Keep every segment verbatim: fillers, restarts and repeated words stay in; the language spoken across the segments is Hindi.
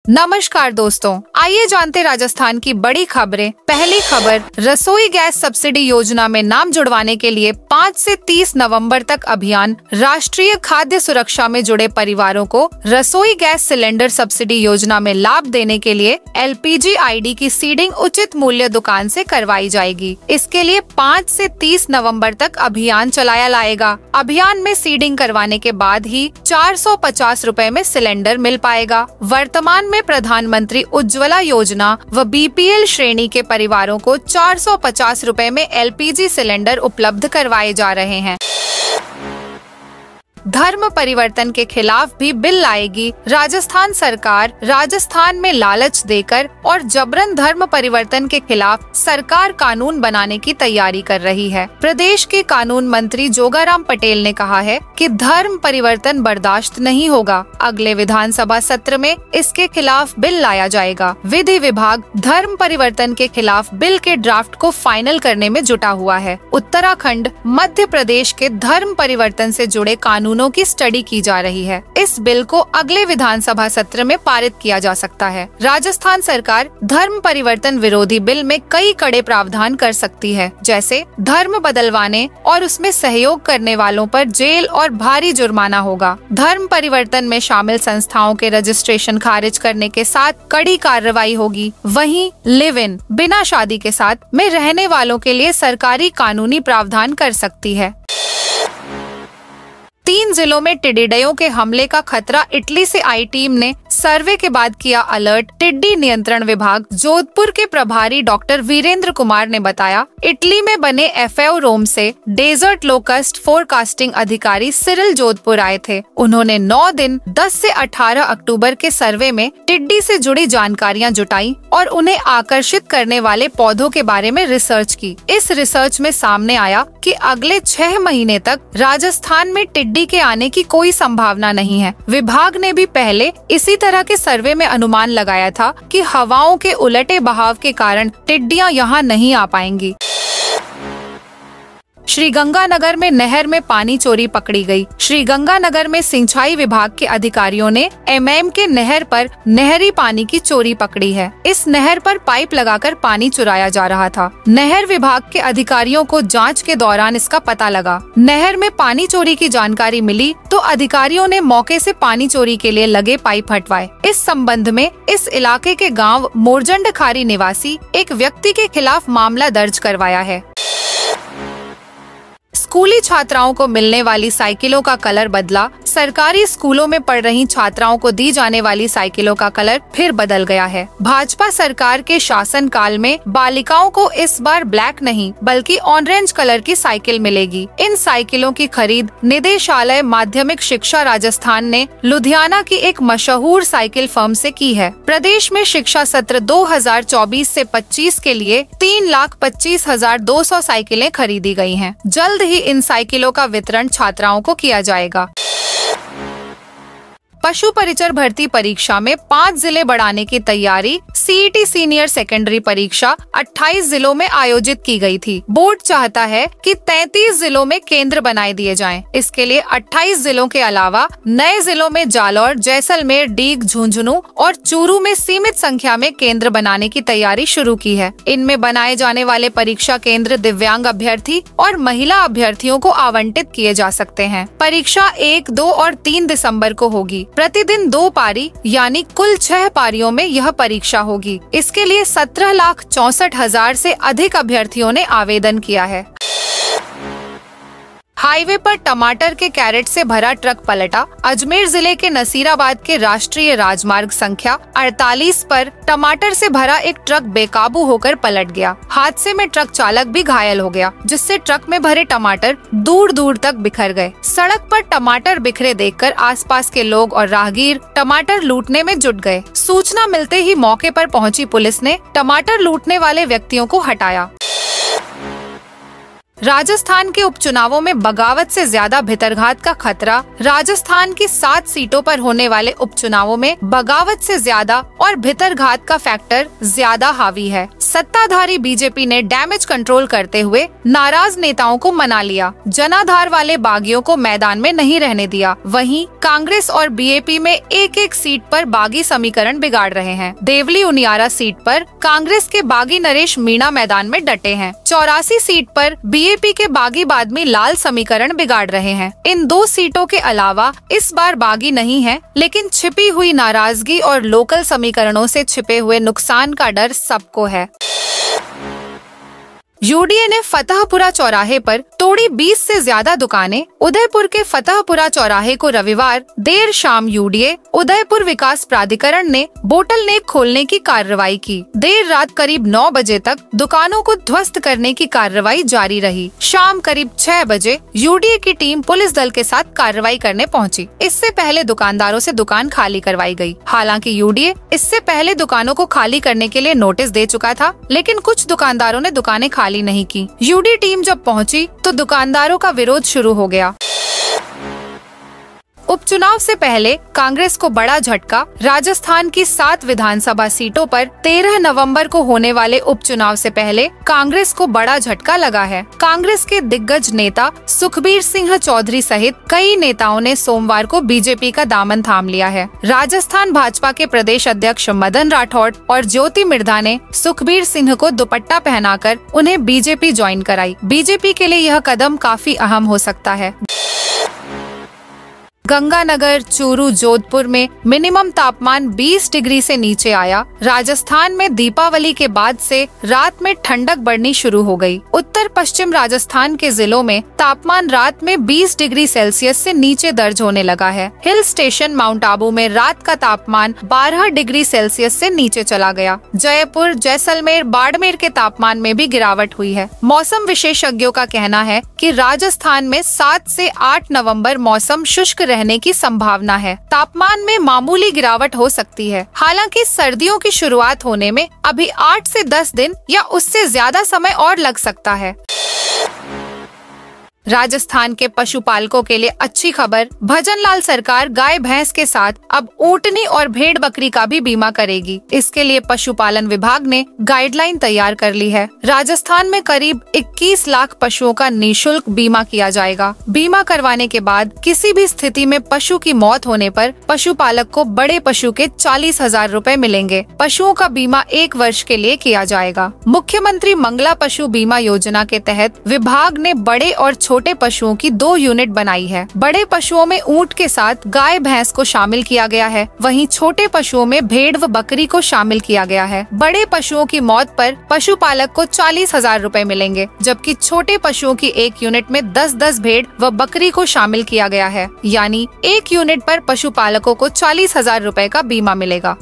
नमस्कार दोस्तों, आइए जानते राजस्थान की बड़ी खबरें। पहली खबर, रसोई गैस सब्सिडी योजना में नाम जुड़वाने के लिए पाँच से तीस नवंबर तक अभियान। राष्ट्रीय खाद्य सुरक्षा में जुड़े परिवारों को रसोई गैस सिलेंडर सब्सिडी योजना में लाभ देने के लिए एलपीजी आईडी की सीडिंग उचित मूल्य दुकान से करवाई जाएगी। इसके लिए पाँच से तीस नवंबर तक अभियान चलाया लाएगा। अभियान में सीडिंग करवाने के बाद ही चार सौ पचास रूपए में सिलेंडर मिल पाएगा। वर्तमान में प्रधानमंत्री उज्ज्वला योजना व बीपीएल श्रेणी के परिवारों को चार सौ पचास रूपए में एलपीजी सिलेंडर उपलब्ध करवाए जा रहे हैं। धर्म परिवर्तन के खिलाफ भी बिल लाएगी राजस्थान सरकार। राजस्थान में लालच देकर और जबरन धर्म परिवर्तन के खिलाफ सरकार कानून बनाने की तैयारी कर रही है। प्रदेश के कानून मंत्री जोगाराम पटेल ने कहा है कि धर्म परिवर्तन बर्दाश्त नहीं होगा। अगले विधानसभा सत्र में इसके खिलाफ बिल लाया जाएगा। विधि विभाग धर्म परिवर्तन के खिलाफ बिल के ड्राफ्ट को फाइनल करने में जुटा हुआ है। उत्तराखंड, मध्य प्रदेश के धर्म परिवर्तन से जुड़े कानून की स्टडी की जा रही है। इस बिल को अगले विधानसभा सत्र में पारित किया जा सकता है। राजस्थान सरकार धर्म परिवर्तन विरोधी बिल में कई कड़े प्रावधान कर सकती है, जैसे धर्म बदलवाने और उसमें सहयोग करने वालों पर जेल और भारी जुर्माना होगा। धर्म परिवर्तन में शामिल संस्थाओं के रजिस्ट्रेशन खारिज करने के साथ कड़ी कार्रवाई होगी। वहीं लिव इन, बिना शादी के साथ में रहने वालों के लिए सरकारी कानूनी प्रावधान कर सकती है। तीन जिलों में टिड्डियों के हमले का खतरा। इटली से आई टीम ने सर्वे के बाद किया अलर्ट। टिड्डी नियंत्रण विभाग जोधपुर के प्रभारी डॉक्टर वीरेंद्र कुमार ने बताया, इटली में बने एफएओ रोम से डेजर्ट लोकस्ट फोरकास्टिंग अधिकारी सिरिल जोधपुर आए थे। उन्होंने नौ दिन दस से अठारह अक्टूबर के सर्वे में टिड्डी से जुड़ी जानकारियां जुटाई और उन्हें आकर्षित करने वाले पौधों के बारे में रिसर्च की। इस रिसर्च में सामने आया कि अगले छह महीने तक राजस्थान में टिड्डी के आने की कोई संभावना नहीं है। विभाग ने भी पहले इसी तरह के सर्वे में अनुमान लगाया था कि हवाओं के उलटे बहाव के कारण टिड्डियां यहां नहीं आ पाएंगी। श्रीगंगानगर में नहर में पानी चोरी पकड़ी गई। श्रीगंगानगर में सिंचाई विभाग के अधिकारियों ने एमएम के नहर पर नहरी पानी की चोरी पकड़ी है। इस नहर पर पाइप लगाकर पानी चुराया जा रहा था। नहर विभाग के अधिकारियों को जांच के दौरान इसका पता लगा। नहर में पानी चोरी की जानकारी मिली तो अधिकारियों ने मौके से पानी चोरी के लिए लगे पाइप हटवाए। इस संबंध में इस इलाके के गाँव मोरजंड खारी निवासी एक व्यक्ति के खिलाफ मामला दर्ज करवाया है। स्कूली छात्राओं को मिलने वाली साइकिलों का कलर बदला। सरकारी स्कूलों में पढ़ रही छात्राओं को दी जाने वाली साइकिलों का कलर फिर बदल गया है। भाजपा सरकार के शासन काल में बालिकाओं को इस बार ब्लैक नहीं बल्कि ऑरेंज कलर की साइकिल मिलेगी। इन साइकिलों की खरीद निदेशालय माध्यमिक शिक्षा राजस्थान ने लुधियाना की एक मशहूर साइकिल फर्म से की है। प्रदेश में शिक्षा सत्र दो हजार चौबीस से पच्चीस के लिए तीन लाख पच्चीस हजार दो सौ साइकिलें खरीदी गयी है। जल्द ही इन साइकिलों का वितरण छात्राओं को किया जाएगा। पशु परिचर भर्ती परीक्षा में पाँच जिले बढ़ाने की तैयारी। सीईटी सीनियर सेकेंडरी परीक्षा अट्ठाईस जिलों में आयोजित की गई थी। बोर्ड चाहता है कि तैंतीस जिलों में केंद्र बनाए दिए जाएं। इसके लिए अट्ठाईस जिलों के अलावा नए जिलों में जालौर, जैसलमेर, डीग, झुंझुनू और चूरू में सीमित संख्या में केंद्र बनाने की तैयारी शुरू की है। इनमें बनाए जाने वाले परीक्षा केंद्र दिव्यांग अभ्यर्थी और महिला अभ्यर्थियों को आवंटित किए जा सकते हैं। परीक्षा एक, दो और तीन दिसम्बर को होगी। प्रतिदिन दो पारी यानी कुल छह पारियों में यह परीक्षा होगी। इसके लिए सत्रह लाख चौसठ हजार से अधिक अभ्यर्थियों ने आवेदन किया है। हाईवे पर टमाटर के कैरेट से भरा ट्रक पलटा। अजमेर जिले के नसीराबाद के राष्ट्रीय राजमार्ग संख्या अड़तालीस पर टमाटर से भरा एक ट्रक बेकाबू होकर पलट गया। हादसे में ट्रक चालक भी घायल हो गया, जिससे ट्रक में भरे टमाटर दूर दूर तक बिखर गए। सड़क पर टमाटर बिखरे देखकर आसपास के लोग और राहगीर टमाटर लूटने में जुट गए। सूचना मिलते ही मौके पर पहुंची पुलिस ने टमाटर लूटने वाले व्यक्तियों को हटाया। राजस्थान के उपचुनावों में बगावत से ज्यादा भितरघात का खतरा। राजस्थान की सात सीटों पर होने वाले उपचुनावों में बगावत से ज्यादा और भितरघात का फैक्टर ज्यादा हावी है। सत्ताधारी बीजेपी ने डैमेज कंट्रोल करते हुए नाराज नेताओं को मना लिया। जनाधार वाले बागियों को मैदान में नहीं रहने दिया। वहीं कांग्रेस और बीएपी में एक एक सीट पर बागी समीकरण बिगाड़ रहे हैं। देवली उनियारा सीट पर कांग्रेस के बागी नरेश मीणा मैदान में डटे हैं। चौरासी सीट पर बीएपी के बागी बादमी लाल समीकरण बिगाड़ रहे हैं। इन दो सीटों के अलावा इस बार बागी नहीं है, लेकिन छिपी हुई नाराजगी और लोकल समीकरणों से छिपे हुए नुकसान का डर सबको है। यूडीए ने फतहपुरा चौराहे पर तोड़ी बीस से ज्यादा दुकानें। उदयपुर के फतहपुरा चौराहे को रविवार देर शाम यूडीए उदयपुर विकास प्राधिकरण ने बोतल नेक खोलने की कार्रवाई की। देर रात करीब नौ बजे तक दुकानों को ध्वस्त करने की कार्रवाई जारी रही। शाम करीब छह बजे यूडीए की टीम पुलिस दल के साथ कार्रवाई करने पहुंची। इससे पहले दुकानदारों से दुकान खाली करवाई गई। हालांकि यूडीए इससे पहले दुकानों को खाली करने के लिए नोटिस दे चुका था, लेकिन कुछ दुकानदारों ने दुकानें खाली नहीं की। यूडी टीम जब पहुंची तो दुकानदारों का विरोध शुरू हो गया। उपचुनाव से पहले कांग्रेस को बड़ा झटका। राजस्थान की सात विधानसभा सीटों पर तेरह नवंबर को होने वाले उपचुनाव से पहले कांग्रेस को बड़ा झटका लगा है। कांग्रेस के दिग्गज नेता सुखबीर सिंह चौधरी सहित कई नेताओं ने सोमवार को बीजेपी का दामन थाम लिया है। राजस्थान भाजपा के प्रदेश अध्यक्ष मदन राठौड़ और ज्योति मिर्धा ने सुखबीर सिंह को दुपट्टा पहनाकर उन्हें बीजेपी ज्वाइन कराई। बीजेपी के लिए यह कदम काफी अहम हो सकता है। गंगानगर, चूरू, जोधपुर में मिनिमम तापमान बीस डिग्री से नीचे आया। राजस्थान में दीपावली के बाद से रात में ठंडक बढ़नी शुरू हो गई। उत्तर पश्चिम राजस्थान के जिलों में तापमान रात में बीस डिग्री सेल्सियस से नीचे दर्ज होने लगा है। हिल स्टेशन माउंट आबू में रात का तापमान बारह डिग्री सेल्सियस से नीचे चला गया। जयपुर, जैसलमेर, बाड़मेर के तापमान में भी गिरावट हुई है। मौसम विशेषज्ञों का कहना है कि राजस्थान में सात से आठ नवम्बर मौसम शुष्क रहने की संभावना है। तापमान में मामूली गिरावट हो सकती है। हालांकि सर्दियों की शुरुआत होने में अभी आठ से दस दिन या उससे ज्यादा समय और लग सकता है। राजस्थान के पशुपालकों के लिए अच्छी खबर। भजनलाल सरकार गाय भैंस के साथ अब ऊंटनी और भेड़ बकरी का भी बीमा करेगी। इसके लिए पशुपालन विभाग ने गाइडलाइन तैयार कर ली है। राजस्थान में करीब इक्कीस लाख पशुओं का निःशुल्क बीमा किया जाएगा। बीमा करवाने के बाद किसी भी स्थिति में पशु की मौत होने पर पशुपालक को बड़े पशु के चालीस हजार रूपए मिलेंगे। पशुओं का बीमा एक वर्ष के लिए किया जाएगा। मुख्यमंत्री मंगला पशु बीमा योजना के तहत विभाग ने बड़े और छोटे पशुओं की दो यूनिट बनाई है। बड़े पशुओं में ऊंट के साथ गाय भैंस को शामिल किया गया है, वहीं छोटे पशुओं में भेड़ व बकरी को शामिल किया गया है। बड़े पशुओं की मौत पर पशुपालक को चालीस हजार रूपए मिलेंगे, जबकि छोटे पशुओं की एक यूनिट में दस दस भेड़ व बकरी को शामिल किया गया है। यानी एक यूनिट पर पशुपालकों को चालीस हजार रूपए का बीमा मिलेगा।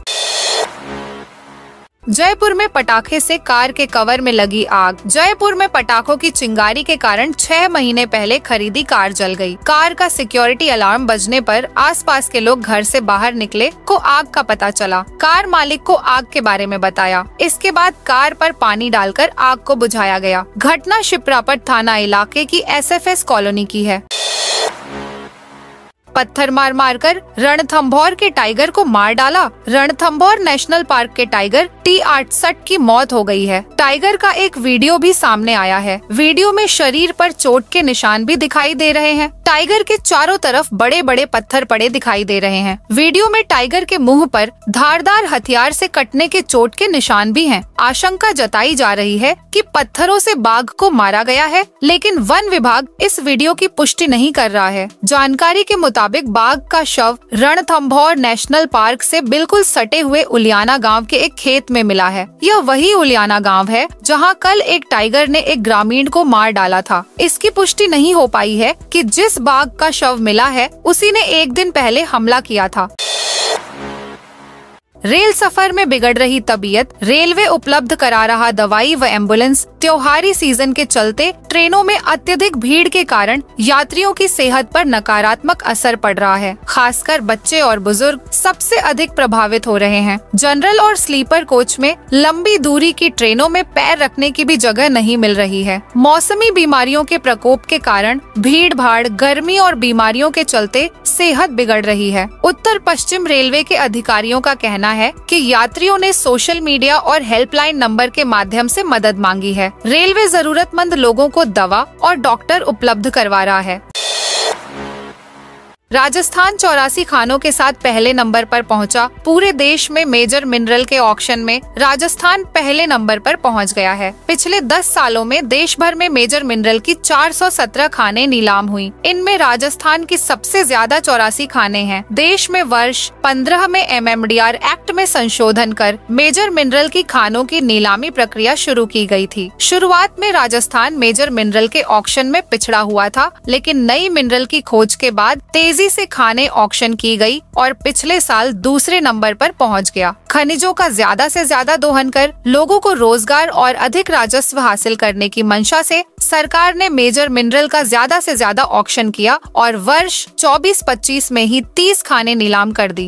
जयपुर में पटाखे से कार के कवर में लगी आग। जयपुर में पटाखों की चिंगारी के कारण छह महीने पहले खरीदी कार जल गई। कार का सिक्योरिटी अलार्म बजने पर आसपास के लोग घर से बाहर निकले को आग का पता चला। कार मालिक को आग के बारे में बताया। इसके बाद कार पर पानी डालकर आग को बुझाया गया। घटना शिप्रापट थाना इलाके की एस एफ एस कॉलोनी की है। पत्थर मार मारकर रणथंभौर के टाइगर को मार डाला। रणथंभौर नेशनल पार्क के टाइगर टी अड़सठ की मौत हो गई है। टाइगर का एक वीडियो भी सामने आया है। वीडियो में शरीर पर चोट के निशान भी दिखाई दे रहे हैं। टाइगर के चारों तरफ बड़े बड़े पत्थर पड़े दिखाई दे रहे हैं। वीडियो में टाइगर के मुंह पर धारदार हथियार से कटने के चोट के निशान भी हैं। आशंका जताई जा रही है कि पत्थरों से बाघ को मारा गया है, लेकिन वन विभाग इस वीडियो की पुष्टि नहीं कर रहा है। जानकारी के मुताबिक बाघ का शव रणथंभौर नेशनल पार्क से बिल्कुल सटे हुए उलियाना गांव के एक खेत में मिला है। यह वही उलियाना गांव है जहां कल एक टाइगर ने एक ग्रामीण को मार डाला था। इसकी पुष्टि नहीं हो पाई है कि जिस बाघ का शव मिला है उसी ने एक दिन पहले हमला किया था। रेल सफर में बिगड़ रही तबीयत, रेलवे उपलब्ध करा रहा दवाई व एम्बुलेंस। त्योहारी सीजन के चलते ट्रेनों में अत्यधिक भीड़ के कारण यात्रियों की सेहत पर नकारात्मक असर पड़ रहा है। खासकर बच्चे और बुजुर्ग सबसे अधिक प्रभावित हो रहे हैं। जनरल और स्लीपर कोच में लंबी दूरी की ट्रेनों में पैर रखने की भी जगह नहीं मिल रही है। मौसमी बीमारियों के प्रकोप के कारण भीड़ भाड़, गर्मी और बीमारियों के चलते सेहत बिगड़ रही है। उत्तर पश्चिम रेलवे के अधिकारियों का कहना है कि यात्रियों ने सोशल मीडिया और हेल्पलाइन नंबर के माध्यम से मदद मांगी है। रेलवे जरूरतमंद लोगों को दवा और डॉक्टर उपलब्ध करवा रहा है। राजस्थान चौरासी खानों के साथ पहले नंबर पर पहुंचा। पूरे देश में मेजर मिनरल के ऑक्शन में राजस्थान पहले नंबर पर पहुंच गया है। पिछले दस सालों में देश भर में मेजर मिनरल की चार सौ सत्रह खानें नीलाम हुई। इनमें राजस्थान की सबसे ज्यादा चौरासी खानें हैं। देश में वर्ष पंद्रह में M M D R act में संशोधन कर मेजर मिनरल की खानों की नीलामी प्रक्रिया शुरू की गई थी। शुरुआत में राजस्थान मेजर मिनरल के ऑक्शन में पिछड़ा हुआ था, लेकिन नई मिनरल की खोज के बाद तेजी से खानें ऑक्शन की गई और पिछले साल दूसरे नंबर पर पहुंच गया। खनिजों का ज्यादा से ज्यादा दोहन कर लोगों को रोजगार और अधिक राजस्व हासिल करने की मंशा से सरकार ने मेजर मिनरल का ज्यादा से ज्यादा ऑक्शन किया और वर्ष चौबीस पच्चीस में ही तीस खानें नीलाम कर दी।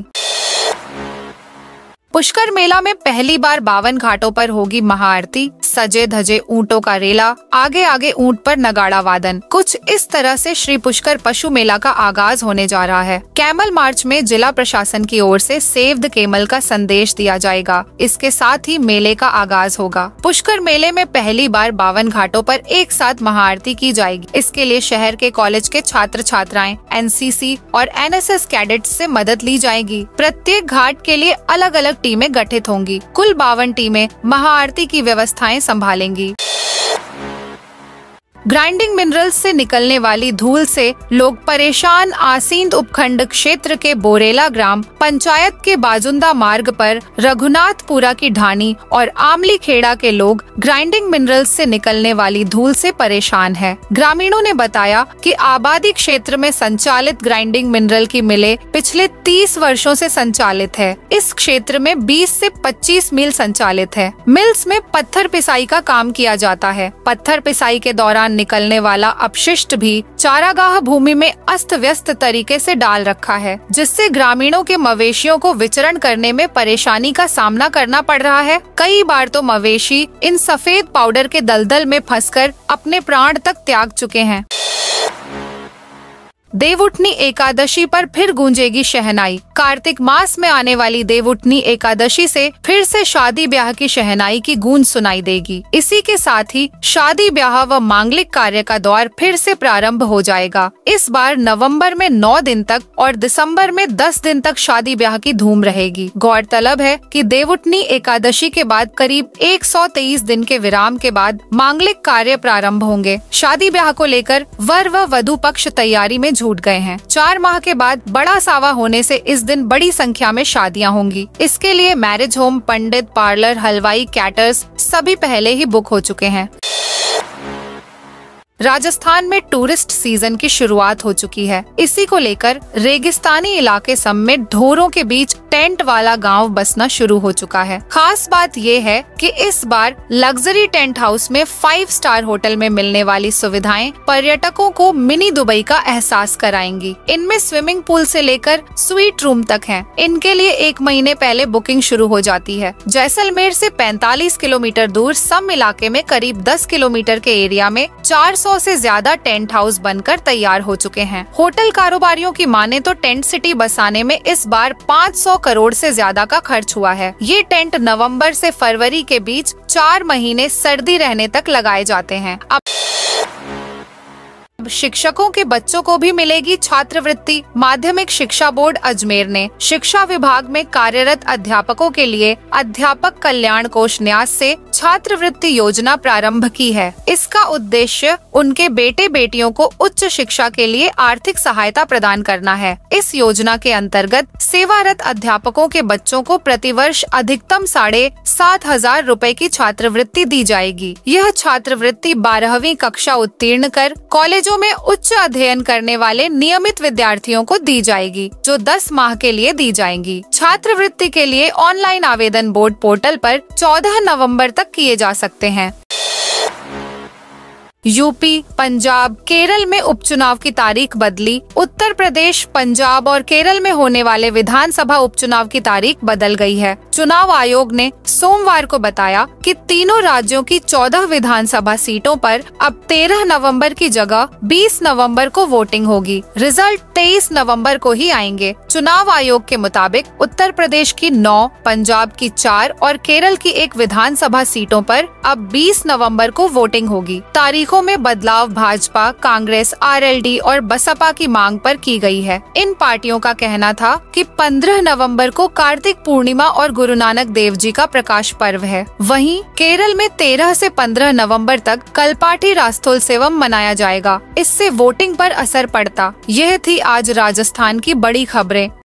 पुष्कर मेला में पहली बार बावन घाटों पर होगी महाआरती। सजे धजे ऊंटों का रेला, आगे आगे ऊंट पर नगाड़ा वादन। कुछ इस तरह से श्री पुष्कर पशु मेला का आगाज होने जा रहा है। कैमल मार्च में जिला प्रशासन की ओर से सेव द केमल का संदेश दिया जाएगा। इसके साथ ही मेले का आगाज होगा। पुष्कर मेले में पहली बार बावन घाटों पर एक साथ महाआरती की जाएगी। इसके लिए शहर के कॉलेज के छात्र छात्राएं, एन सी सी और एन एस एस कैडेट्स से मदद ली जाएगी। प्रत्येक घाट के लिए अलग अलग टीमें गठित होंगी। कुल बावन टीमें महाआरती की व्यवस्थाएं संभालेंगी। ग्राइंडिंग मिनरल्स से निकलने वाली धूल से लोग परेशान। आसींद उपखंड क्षेत्र के बोरेला ग्राम पंचायत के बाजुंदा मार्ग पर रघुनाथपुरा की ढानी और आमली खेड़ा के लोग ग्राइंडिंग मिनरल्स से निकलने वाली धूल से परेशान है। ग्रामीणों ने बताया कि आबादी क्षेत्र में संचालित ग्राइंडिंग मिनरल की मिलें पिछले तीस वर्षों से संचालित है। इस क्षेत्र में बीस से पच्चीस मिल संचालित है। मिल्स में पत्थर पिसाई का काम किया जाता है। पत्थर पिसाई के दौरान निकलने वाला अपशिष्ट भी चारागाह भूमि में अस्त व्यस्त तरीके से डाल रखा है, जिससे ग्रामीणों के मवेशियों को विचरण करने में परेशानी का सामना करना पड़ रहा है। कई बार तो मवेशी इन सफेद पाउडर के दलदल में फंसकर अपने प्राण तक त्याग चुके हैं। देवउठनी एकादशी पर फिर गूंजेगी शहनाई। कार्तिक मास में आने वाली देवउठनी एकादशी से फिर से शादी ब्याह की शहनाई की गूंज सुनाई देगी। इसी के साथ ही शादी ब्याह व मांगलिक कार्य का दौर फिर से प्रारंभ हो जाएगा। इस बार नवंबर में नौ दिन तक और दिसंबर में दस दिन तक शादी ब्याह की धूम रहेगी। गौरतलब है कि देवउठनी एकादशी के बाद करीब एक सौ तेईस दिन के विराम के बाद मांगलिक कार्य प्रारंभ होंगे। शादी ब्याह को लेकर वर व वधू पक्ष तैयारी में छूट गए हैं। चार माह के बाद बड़ा सावा होने से इस दिन बड़ी संख्या में शादियां होंगी। इसके लिए मैरिज होम, पंडित, पार्लर, हलवाई, कैटर्स सभी पहले ही बुक हो चुके हैं। राजस्थान में टूरिस्ट सीजन की शुरुआत हो चुकी है। इसी को लेकर रेगिस्तानी इलाके समेत ढोरों के बीच टेंट वाला गांव बसना शुरू हो चुका है। खास बात ये है कि इस बार लग्जरी टेंट हाउस में फाइव स्टार होटल में मिलने वाली सुविधाएं पर्यटकों को मिनी दुबई का एहसास कराएंगी। इनमें स्विमिंग पूल से लेकर स्वीट रूम तक हैं। इनके लिए एक महीने पहले बुकिंग शुरू हो जाती है। जैसलमेर से पैंतालीस किलोमीटर दूर सम इलाके में करीब दस किलोमीटर के एरिया में चार सौ से ज्यादा टेंट हाउस बनकर तैयार हो चुके हैं। होटल कारोबारियों की माने तो टेंट सिटी बसाने में इस बार पाँच सौ करोड़ से ज्यादा का खर्च हुआ है। ये टेंट नवंबर से फरवरी के बीच चार महीने सर्दी रहने तक लगाए जाते हैं। अब शिक्षकों के बच्चों को भी मिलेगी छात्रवृत्ति। माध्यमिक शिक्षा बोर्ड अजमेर ने शिक्षा विभाग में कार्यरत अध्यापकों के लिए अध्यापक कल्याण कोष न्यास से छात्रवृत्ति योजना प्रारंभ की है। इसका उद्देश्य उनके बेटे बेटियों को उच्च शिक्षा के लिए आर्थिक सहायता प्रदान करना है। इस योजना के अंतर्गत सेवारत अध्यापकों के बच्चों को प्रतिवर्ष अधिकतम साढ़े सात हजार रूपए की छात्रवृत्ति दी जाएगी। यह छात्रवृत्ति बारहवीं कक्षा उत्तीर्ण कर कॉलेजों में उच्च अध्ययन करने वाले नियमित विद्यार्थियों को दी जाएगी, जो दस माह के लिए दी जाएंगी। छात्रवृत्ति के लिए ऑनलाइन आवेदन बोर्ड पोर्टल पर चौदह नवंबर तक किए जा सकते हैं। यूपी, पंजाब, केरल में उपचुनाव की तारीख बदली। उत्तर प्रदेश, पंजाब और केरल में होने वाले विधानसभा उपचुनाव की तारीख बदल गई है। चुनाव आयोग ने सोमवार को बताया कि तीनों राज्यों की चौदह विधानसभा सीटों पर अब तेरह नवंबर की जगह बीस नवंबर को वोटिंग होगी। रिजल्ट तेईस नवंबर को ही आएंगे। चुनाव आयोग के मुताबिक उत्तर प्रदेश की नौ, पंजाब की चार और केरल की एक विधानसभा सीटों पर अब बीस नवंबर को वोटिंग होगी। तारीखों तारीखों में बदलाव भाजपा, कांग्रेस, आरएलडी और बसपा की मांग पर की गई है। इन पार्टियों का कहना था कि पंद्रह नवंबर को कार्तिक पूर्णिमा और गुरु नानक देव जी का प्रकाश पर्व है। वहीं केरल में तेरह से पंद्रह नवंबर तक कलपाठी रास्तोत्सवम मनाया जाएगा। इससे वोटिंग पर असर पड़ता। यह थी आज राजस्थान की बड़ी खबरें।